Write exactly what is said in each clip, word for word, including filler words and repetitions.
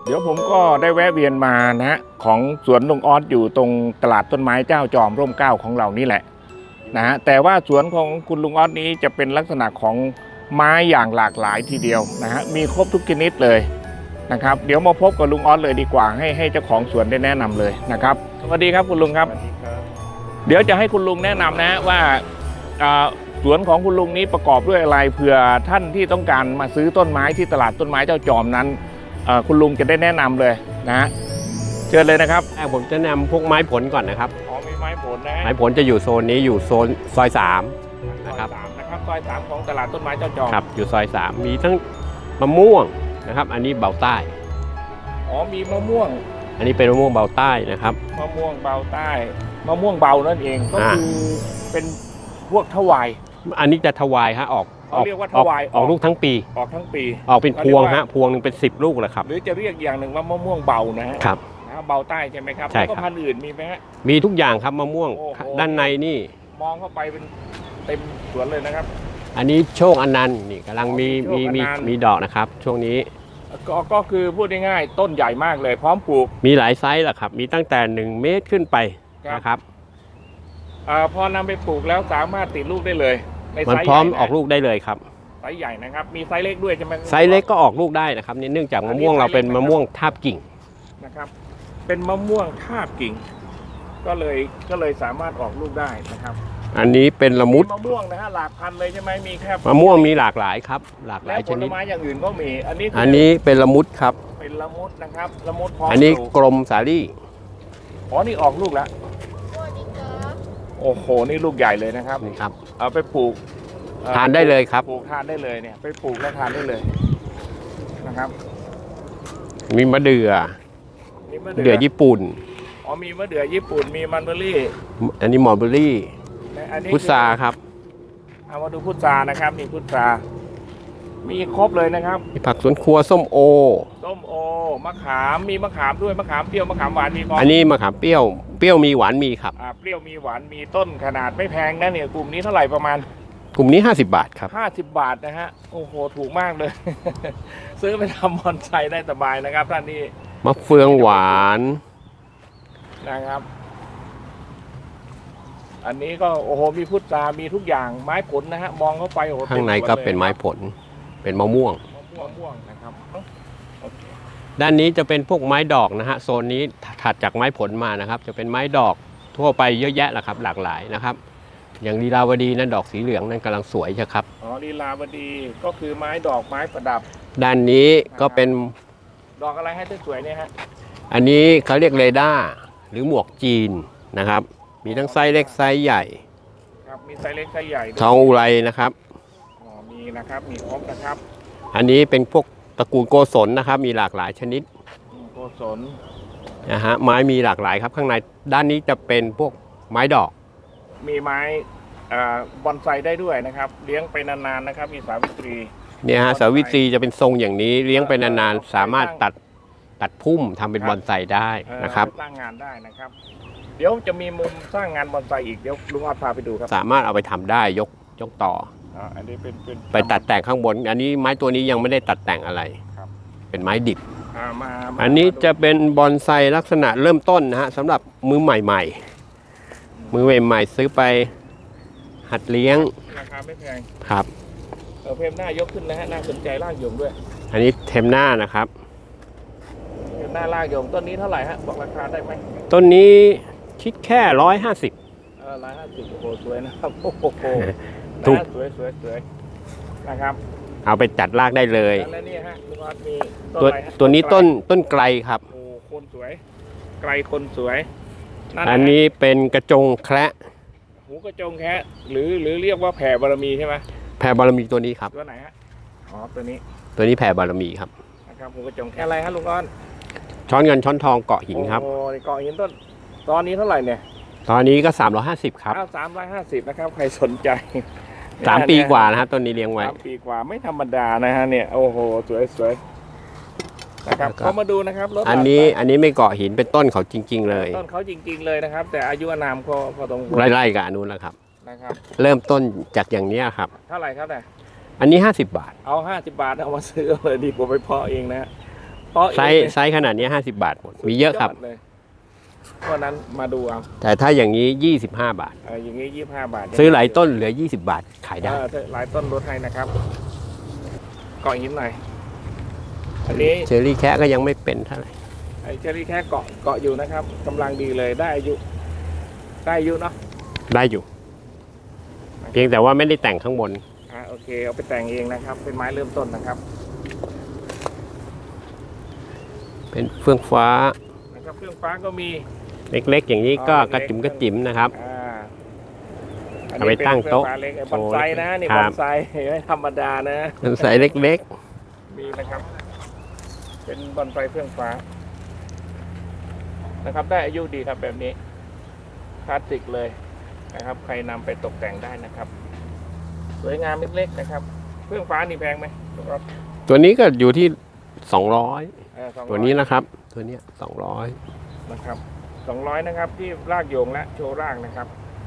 เดี๋ยวผมก็ได้แวะเวียนมานะฮะของสวนลุงออสอยู่ตรงตลาดต้นไม้เจ้าจอมร่มเกล้าของเรานี่แหละนะฮะแต่ว่าสวนของคุณลุงออสนี้จะเป็นลักษณะของไม้อย่างหลากหลายทีเดียวนะฮะมีครบทุกชนิดเลยนะครับเดี๋ยวมาพบกับลุงออสเลยดีกว่าให้ให้เจ้าของสวนได้แนะนำเลยนะครับสวัสดีครับคุณลุงครับเดี๋ยวจะให้คุณลุงแนะนำนะว่าสวนของคุณลุงนี้ประกอบด้วยอะไรเผื่อท่านที่ต้องการมาซื้อต้นไม้ที่ตลาดต้นไม้เจ้าจอมนั้นคุณลุงจะได้แนะนำเลยนะเชิญเลยนะครับผมจะแนะนำพวกไม้ผลก่อนนะครับอ๋อมีไม้ผลนะไม้ผลจะอยู่โซนนี้อยู่โซนซอยสามนะครับนะครับซอยสามของตลาดต้นไม้เจ้าจอมครับอยู่ซอยสามมีทั้งมะม่วงนะครับอันนี้เบาใต้อ๋อมีมะม่วงอันนี้เป็นมะม่วงเบาใต้นะครับมะม่วงเบาใต้มะม่วงเบานั่นเองก็คือเป็นพวกทวายอันนี้จะทวายฮะออกเขาเรียกว่าทวายออกลูกทั้งปีออกทั้งปีออกเป็นพวงฮะพวงหนึ่งเป็นสิบลูกแหละครับหรือจะเรียกอย่างหนึ่งว่ามะม่วงเบานะฮะครับเบาใต้ใช่ไหมครับใช่ครับพันธุ์อื่นมีไหมฮะมีทุกอย่างครับมะม่วงด้านในนี่มองเข้าไปเป็นเต็มสวนเลยนะครับอันนี้โชคอนันต์นี่กำลังมีมีมีมีดอกนะครับช่วงนี้ก็ก็คือพูดง่ายๆต้นใหญ่มากเลยพร้อมปลูกมีหลายไซส์แหละครับมีตั้งแต่หนึ่งเมตรขึ้นไปนะครับพอนำไปปลูกแล้วสามารถติดลูกได้เลยมันพร้อมออกลูกได้เลยครับไซส์ใหญ่นะครับมีไซส์เล็กด้วยใช่ไหมไซส์เล็กก็ออกลูกได้นะครับเนื่องจากมะม่วงเราเป็นมะม่วงทาบกิ่งนะครับเป็นมะม่วงทาบกิ่งก็เลยก็เลยสามารถออกลูกได้นะครับอันนี้เป็นละมุดมะม่วงนะฮะหลากพันเลยใช่ไหมมีแค่มะม่วงมีหลากหลายครับหลากหลายชนิดผลไม้อย่างอื่นก็มีอันนี้อันนี้เป็นละมุดครับเป็นละมุดนะครับละมุดพร้อมอันนี้กลมสาลี่อ๋อนี่ออกลูกแล้วโอ้โหนี่ลูกใหญ่เลยนะครับนี่ครับเอาไปปลูกทานได้เลยครับปลูกทานได้เลยเนี่ยไปปลูกแล้วทานได้เลยนะครับมีมะเดื่อเดื่อญี่ปุ่นอ๋อมีมะเดื่อญี่ปุ่นมีมันเบอร์รี่อันนี้มอลเบอร์รี่พุทราครับเอามาดูพุทรานะครับนี่พุทรามีครบเลยนะครับมีผักสวนครัวส้มโอส้มโอมะขามมีมะขามด้วยมะขามเปรี้ยวมะขามหวานมีก่อนอันนี้มะขามเปรี้ยวเปรี้ยวมีหวานมีครับอ่าเปรี้ยวมีหวานมีต้นขนาดไม่แพงนะเนี่ยกลุ่มนี้เท่าไหร่ประมาณกลุ่มนี้ห้าสิบบาทครับห้าสิบบาทนะฮะโอ้โหถูกมากเลย ซื้อไปทำบอนไซได้สบายนะครับท่านนี่มะเฟืองหวานนะครับอันนี้ก็โอ้โหมีพุทรามีทุกอย่างไม้ผลนะฮะมองเข้าไปโอ้โหข้างในก็เป็นไม้ผลเป็นมะม่วงมะม่วงนะครับด้านนี้จะเป็นพวกไม้ดอกนะฮะโซนนี้ถัดจากไม้ผลมานะครับจะเป็นไม้ดอกทั่วไปเยอะแยะแหละครับหลากหลายนะครับอย่างลีลาวดีนั้นดอกสีเหลืองนั้นกำลังสวยใช่ครับอ๋อลีลาวดีก็คือไม้ดอกไม้ประดับด้านนี้ก็เป็นดอกอะไรให้สวยเนี่ยฮะอันนี้เขาเรียกเรดาร์หรือหมวกจีนนะครับมีทั้งไซส์เล็กไซส์ใหญ่ครับมีไซส์เล็กไซส์ใหญ่ทองอุไรนะครับอ๋อมีนะครับมีครบนะครับอันนี้เป็นพวกตระกูลโกศลนะครับมีหลากหลายชนิดโกศลนะฮะไม้มีหลากหลายครับข้างในด้านนี้จะเป็นพวกไม้ดอกมีไม้บอนไซได้ด้วยนะครับเลี้ยงไปนานๆนะครับมีสาวิตรีเนี่ยฮะสาวิตรีจะเป็นทรงอย่างนี้เลี้ยงไปนานๆสามารถตัดตัดพุ่มทำเป็นบอนไซได้นะครับสร้างงานได้นะครับเดี๋ยวจะมีมุมสร้างงานบอนไซอีกเดี๋ยวลุงออดพาไปดูครับสามารถเอาไปทำได้ยกยกต่ออันนี้เป็นไปตัดแต่งข้างบนอันนี้ไม้ตัวนี้ยังไม่ได้ตัดแต่งอะไรเป็นไม้ดิบอันนี้จะเป็นบอนไซลักษณะเริ่มต้นนะฮะสำหรับมือใหม่ๆมือใหม่ๆซื้อไปหัดเลี้ยงราคาไม่แพงครับเออเพมหน้ายกขึ้นนะฮะน่าสนใจลากโยงด้วยอันนี้เทมหน้านะครับเทมหน้าลากโยงต้นนี้เท่าไหร่ฮะบอกราคาได้ไหมต้นนี้คิดแค่ร้อยห้าสิบเออร้อยห้าสิบโอ้โหสวยนะครับโอ้โหถูกสวยสวยสวยนะครับเอาไปจัดรากได้เลยแล้วนี่ฮะลุงออดมีตัวตัวนี้ต้นต้นไกลครับโอ้คนสวยไกลคนสวยอันนี้เป็นกระจงแคระหูกระจงแคะหรือหรือเรียกว่าแผ่บารมีใช่ไหมแผ่บารมีตัวนี้ครับตัวไหนฮะอ๋อตัวนี้ตัวนี้แผ่บารมีครับนะครับหูกระจงแคะอะไรฮะลุงออดช้อนเงินช้อนทองเกาะหินครับโอ้เกาะหินต้นตอนนี้เท่าไหร่เนี่ยตอนนี้ก็สามร้อยห้าสิบครับสามร้อยห้าสิบนะครับใครสนใจสามปีกว่านะครับต้นนี้เลี้ยงไว้สามปีกว่าไม่ธรรมดานะฮะเนี่ยโอ้โหสวยสวยนะครับเขามาดูนะครับรถอันนี้อันนี้ไม่เกาะหินเป็นต้นเขาจริงๆเลยต้นเขาจริงๆเลยนะครับแต่อายุอานามก็พอตรงไล่ๆกับอนุนแล้วครับนะครับเริ่มต้นจากอย่างนี้ครับเท่าไหร่ครับเนี่ยอันนี้ห้าสิบบาทเอาห้าสิบบาทเอามาซื้อเลยดีกว่าไปเพาะเองนะเพาะไซเองส์ไซส์ขนาดนี้ห้าสิบบาทหมดมีเยอะครับสุดดเลยเพราะนั้นมาดูเอาแต่ถ้าอย่างนี้ยี่สิบห้าบาทเอออย่างนี้ยี่สิบห้าบาทซื้อหลายต้นเหลือยี่สิบบาทขายได้เออหลายต้นลดให้นะครับเกาะหินหน่อยอันนี้เชอรี่แคะก็ยังไม่เป็นเท่าไหร่ไอ้เชอรี่แค่เกาะเกาะอยู่นะครับกำลังดีเลยได้อายุได้อายุเนาะได้อยู่ เพียงแต่ว่าไม่ได้แต่งข้างบนอ่าโอเคเอาไปแต่งเองนะครับ เป็นไม้เริ่มต้นนะครับเป็นเฟื่องฟ้านะครับเครื่องฟ้าก็มีเล็กๆ อย่างนี้ก็กระจิ๋มกระจิ๋มนะครับอ่าเอาไปตั้งโต๊ะอันนี้เป็นเครื่องฟ้าเล็กไอ้บอนไซนะนี่ครับ บอนไซไม่ธรรมดานะมันใส่เล็กมีนะครับ เป็นบอนไซเครื่องฟ้านะครับได้อายุดีครับแบบนี้คลาสสิกเลยนะครับ ใครนำไปตกแต่งได้นะครับ สวยงามเล็กๆนะครับ เครื่องฟ้านี่แพงไหมครับๆ ตัวนี้ก็อยู่ที่สองร้อยเออสองร้อยตัวนี้นะครับ ตัวเนี้สองร้อยนะครับสองร้อยนะครับที่รากโยงและโชว์รากนะครับ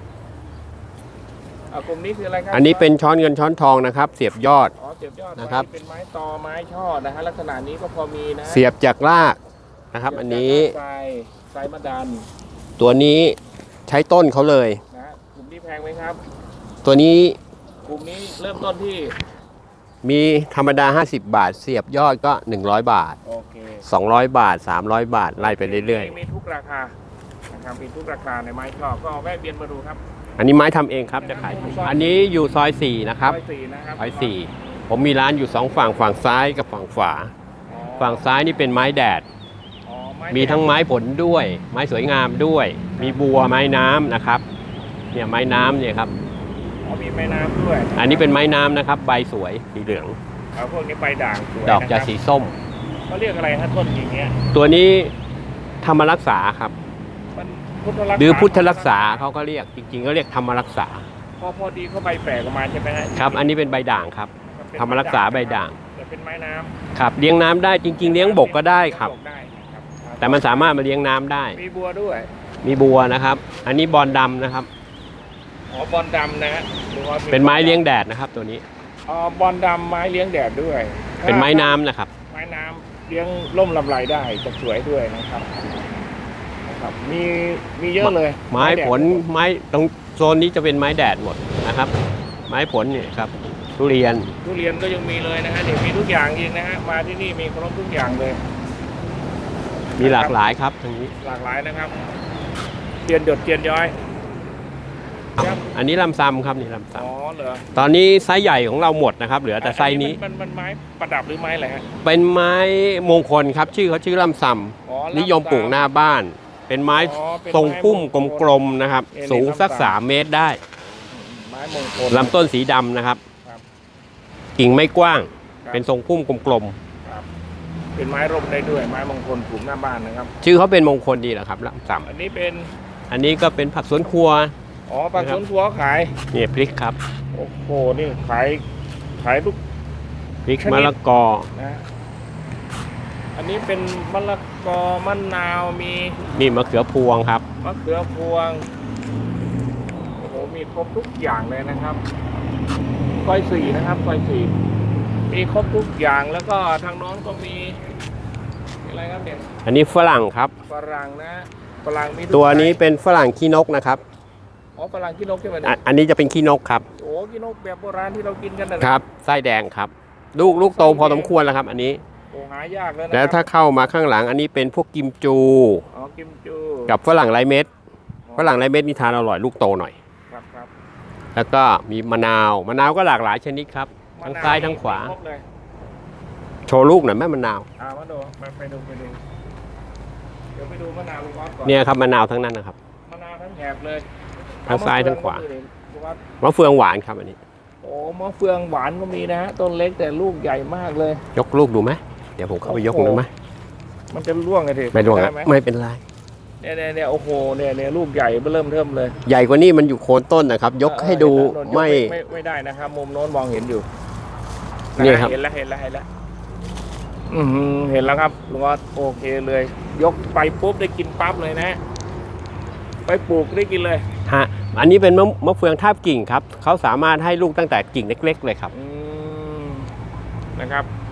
เอากลุ่มนี้คืออะไรครัอันนี้เป็นช้อนเงินช้อนทองนะครับ เสียบยอดอ๋อเสียบยอดนะครับเป็นไม้ตอไม้ช่อนะฮะลักษณะนี้ก็พอมีนะเสียบจากรากนะครับ อันนี้ทรายทรายมะดันตัวนี้ใช้ต้นเขาเลยนะฮะกลุ่มนี้แพงไหมครับตัวนี้กลุ่มนี้เริ่มต้นที่มีธรรมดาห้าสิบบาท เสียบยอดก็หนึ่งร้อยบาทโอเคสองร้อยบาทสามร้อยบาทไล่ไปเรื่อยมีทุกราคานะครับมีทุกราคาในไม้ช่อก็แวะเวียนมาดูครับๆ อันนี้ไม้ทำเองครับจะขายอันนี้อยู่ซอยสี่นะครับร้อยสี่นะครับซอยสี่ผมมีร้านอยู่สองฝั่งฝั่งซ้ายกับฝั่งขวาอ๋อฝั่งซ้ายนี่เป็นไม้แดดอ๋อไมีทั้งไม้ผลด้วย ไม้สวยงามด้วย มีบัวไม้น้ำนะครับเนี่ยไม้น้ำเนี่ยครับอ๋อมีแม่น้ำด้วยอันนี้เป็นไม้น้ำนะครับใบสวยสีเหลืองเอาพวกนี้ใบด่างสวยดอกจะนครับสีส้มเขาเรียกอะไรฮะต้นอย่างเงี้ยตัวนี้ธรรมรักษาครับมันพุทธรักษาหรือพุทธรักษาเขาก็เรียกจริงๆก็เรียกธรรมรักษาพอพอดีเขาใบแปลกออกมาใช่ไหมฮะครับ อันนี้เป็นใบด่างครับนเป็นธรรมรักษาใบด่างแต่เป็นไม้น้ำครับเลี้ยงน้ำได้จริง ๆ เลี้ยงบกก็ได้ครับเลี้ยงบกได้ครับแต่มันสามารถมาเลี้ยงน้ำได้มีบัวด้วยมีบัวนะครับ อันนี้บอลดำนะครับอ๋อบอลดำนะฮะหรือว่าเป็นไม้เลี้ยงแดดนะครับ ตัวนี้อ๋อบอลดำไม้เลี้ยงแดดด้วยเป็นไม้น้ำนะครับไม้น้ำเลี้ยงร่มลำไรได้จะสวยด้วยนะครับนะครับ มีมีเยอะเลยไม้แดดผลไม้ตรงโซนนี้จะเป็นไม้แดดหมดนะครับ ไม้ผลเนี่ยครับทุเรียนทุเรียนก็ยังมีเลยนะฮะเดี๋ยวมีทุกอย่างจริงนะฮะมาที่นี่มีครบทุกอย่างเลยมีหลากหลายครับทางนี้หลากหลายนะครับเทียนหยดเทียนย้อยครับอันนี้ลำซำครับนี่ลำซอ๋อเหรอำตอนนี้ไซส์ใหญ่ของเราหมดนะครับ เหลือแต่ไซส์นี้มันมันไม้ประดับหรือไม้อะไรฮะเป็นไม้มงคลครับ ชื่อเขาชื่อลำซอ๋อำนิยมปลูกหน้าบ้าน เป็นไม้อ๋อเป็นทรงพุ่มไม้กมงคลมๆนะครับเออสูงสักลำซำสามเมตรได้ไม้มงคลลำต้นสีดำนะครับครับกิ่งไม่กว้างครับเป็นทรงพุ่มกลมครับเป็นไม้ร่มได้ด้วยไม้มงคลปลูกหน้าบ้านนะครับๆชื่อเขาเป็นมงคลดีแหละครับลำซอันนี้เป็นำอันนี้ก็เป็นผักสวนครัวอ๋อปลาสวนครัวขายเนี่ยพริกครับโอ้โหนี่ขายขายทุกพริกชนิดมะละกอนะอันนี้เป็นมะละกอมะนาวมีนี่มะเขือพวงครับมะเขือพวงโอ้โหมีครบทุกอย่างเลยนะครับซอยสี่นะครับซอยสี่มีครบทุกอย่างแล้วก็ทางโน้นก็มีมีอะไรครับเนี่ยอันนี้ฝรั่งครับฝรั่งนะฝรั่งมีทุกตัวนี้ไซส์เป็นฝรั่งขี้นกนะครับอ๋อฝรั่งขี้นกใช่ไหมอ่ะเนี่ยอันนี้จะเป็นขี้นกครับโอ้ขี้นกแบบโบราณที่เรากินกันนะครับไส้แดงครับ ลูกลูกโตพอสมควรแล้วครับ อันนี้โอ้หายากแล้วนะแล้วถ้าเข้ามาข้างหลัง อันนี้เป็นพวกกิมจูอ๋อกิมจูกับฝรั่งไรเม็ด ฝรั่งไรเม็ดนี่ทานอร่อยลูกโตหน่อยครับครับแล้วก็มีมะนาว มะนาวก็หลากหลายชนิดครับ ทั้งซ้ายทั้งขวาครบเลยโชว์ลูกหน่อยแม่มะนาวอ่ามาดูไปไปดูไปดูเดี๋ยวไปดูมะนาวลูกออสก่อนเนี่ยครับมะนาวทั้งนั้นนะครับมะนาวทั้งแถบเลยทั้งซ้ายทั้งขวาลูกออสมะเฟืองหวานครับอันนี้โอ้มะเฟืองหวานก็มีนะฮะต้นเล็กแต่ลูกใหญ่มากเลยยกลูกดูไหมเดี๋ยวผมเข้าไปยกดูไหมมันจะร่วงไงทีไม่ร่วงด้อะไหมไม่เป็นไรเนี่ยเนี่ยเนี่ยโอ้โหเนี่ยเนี่ยลูกใหญ่เริ่มเทิมเลยใหญ่กว่านี้มันอยู่โคนต้นนะครับ ยกให้ดูเออเห็นแล้วไม่ไม่ไม่ได้นะครับ มุมโน้นมองเห็นอยู่นี่ครับเห็นแล้วเห็นแล้วเห็นแล้วอือหือเห็นแล้วครับลุงออสโอเคเลย ยกไปปุ๊บได้กินปั๊บเลยนะ ไปปลูกได้กินเลยฮะอันนี้เป็นมะมะเฟืองทาบกิ่งครับเขาสามารถให้ลูกตั้งแต่กิ่งเล็ก ๆ เลยครับอืมนะครับ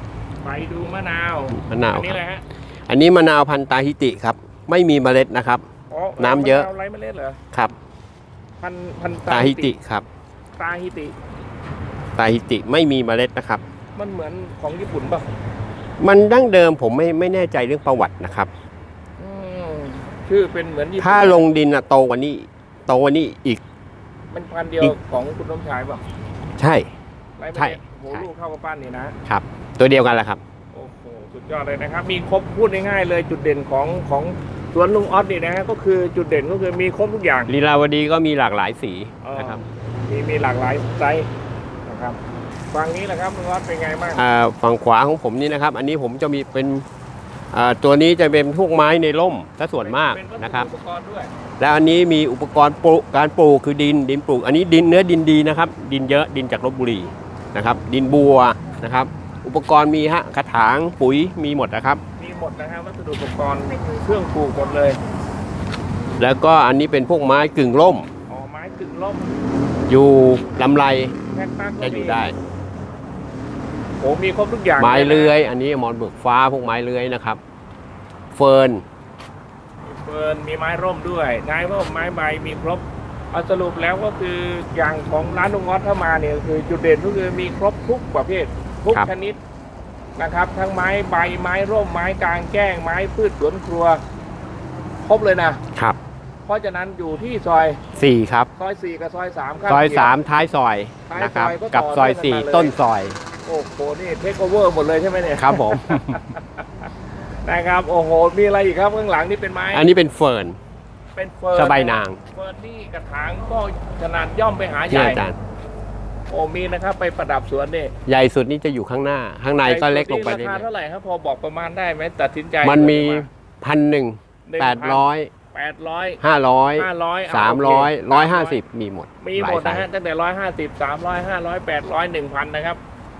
ไปดูมะนาวมะนาวอันนี้ครับอะไรฮะอันนี้มะนาวพันธุ์ตาฮิติครับไม่มีเมล็ดนะครับอ๋อน้ำเยอะมนาวไรเมล็ดเหรอครับพันพันตาฮิติครับตาฮิติตาฮิติไม่มีเมล็ดนะครับมันเหมือนของญี่ปุ่นป่ะมันดั้งเดิมผมไม่ไม่แน่ใจเรื่องประวัตินะครับอืมชื่อเป็นเหมือนญี่ปุ่นถ้าลงดินอะโตกว่านี้โตกว่านี้อีกเป็นพันธุ์เดียวอีกของคุณสมชายป่ะใช่ไรเมใช่ล็ดโหใช่ลูกเข้ามาปั้นนี่นะครับ ตัวเดียวกันแหละครับโอ้โหสุดยอดเลยนะครับ มีครบพูดง่ายๆเลยจุดเด่นของของสวนลุงออสนี่นะฮะก็คือจุดเด่นก็คือมีครบทุกอย่างลีลาวดีก็มีหลากหลายสีเออนะครับมีมีหลากหลายไซส์นะครับฝั่งนี้แหละครับลุงออสเป็นไงบ้างอ่าฝั่งขวาของผมนี่นะครับ อันนี้ผมจะมีเป็นอ่าตัวนี้จะเป็นพวกไม้ในร่มซะส่วนมากเป็นวัสดุนะครับอุปกรณ์ด้วยแล้วอันนี้มีอุปกรณ์ปลูกการปลูกคือดินดินปลูก อันนี้ดินเนื้อดินดีนะครับ ดินเยอะดินจากลพบุรีนะครับ ดินบัวนะครับ อุปกรณ์มีฮะกระถางปุ๋ยมีหมดนะครับมีหมดนะครับวัสดุอุปกรณ์เครื่องปลูกหมดเลยแล้วก็อันนี้เป็นพวกไม้กึ่งร่มอ๋อไม้กึ่งร่มอยู่ลำไรแพ็คตั้งจะอยู่ได้โอ้มีครบทุกอย่างไม้ลเลื้อยนะอันนี้มอนเบิกฟ้าพวกไม้เลื้อยนะครับ เฟิร์นมีเฟิร์นมีไม้ร่มด้วยไม้ร่มไม้ใบมีครบเอาสรุปแล้วก็คืออย่างของร้านลุงออสถ้ามาเนี่ยคือจุดเด่นก็คือมีครบทุกประเภททุกชนิดนะครับ ทั้งไม้ใบไม้ร่มไม้กลางแจ้งไม้พืชสวนครัวครบเลยนะครับ เพราะฉะนั้นอยู่ที่ซอยสี่ครับซอยสี่กับซอยสามซอยเคีงสามท้ายซอยท้ายนะครับซอยก็กับต่อซอยเนื่องกันสี่มาเลยต้นซอยโอ้โหนี่เทคโอเวอร์หมดเลยใช่ไหมเนี่ยครับผมนะครับโอ้โหมีอะไรอีกครับข้างหลังนี่เป็นไม้อันนี้เป็นเฟิร์นเป็นเฟิร์นสบายนางเฟิร์นนี่กระถางก็ขนาดย่อมไปหาใหที่ญ่อาจารย์โอ้มีนะครับไปประดับสวนนี่ใหญ่สุดนี่จะอยู่ข้างหน้า ข้างในก็เล็กลงไปราเรื่คาอยเท่าไหร่ครับพอบอกประมาณได้ไหมตัดสินใจๆมันมีเลยว่าพันหนึ่งแปดร้อยแปดร้อยห้าร้อยห้าร้อยสามร้อยร้อยห้าสิบมีหมดมีหมดลานะยไซฮะส์ตั้งแต่ร้อยห้าสิบสามร้อยห้าร้อยแปดร้อยหนึ่งพันนะครับ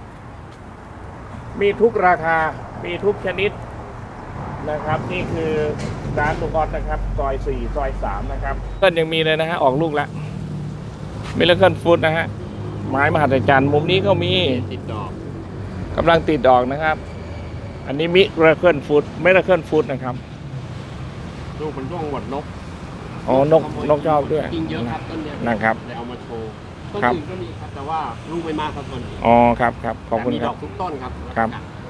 มีทุกราคา มีทุกชนิดนะครับ นี่คือร้านลุงออสนะครับซอยสี่ซอยสามนะครับต้นยังมีเลยนะฮะออกลูกแล้วมิลเลอร์เคิลฟูดนะฮะไม้มหัศจรรย์มุมนี้ก็มีติดดอกกำลังติดดอกนะครับ อันนี้มิราเคิลฟูดมิราเคิลฟูดนะครับลูกมันร่วงหมดนกอ๋อนกนกชอบด้วยจริงเยอะครับต้นเนี้ยนะครับเลยเอามาโชว์ต้นครับอื่นก็มีครับแต่ว่าลูกไม่มากครับต้นนี้อ๋อครับครับขอบคุณแต่มีคดรัอบ กทุกต้นครับครับ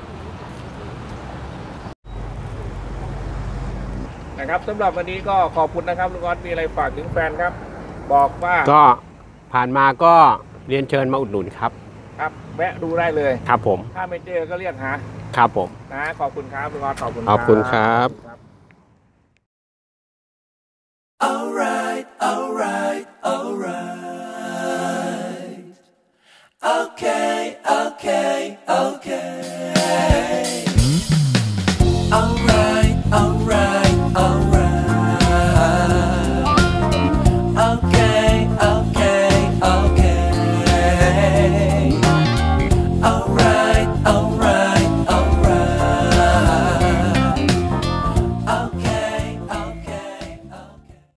นะครับสำหรับวันนี้ก็ขอบคุณนะครับลุงออสมีอะไรฝากถึงแฟนครับ บอกว่าก็ผ่านมาก็เรียนเชิญมาอุดหนุนครับครับแวะดูได้เลยครับผมถ้าไม่เจอก็เรียกหาครับผมนะขอบคุณครับลุงออสขอบคุณขอบคุณครับครับ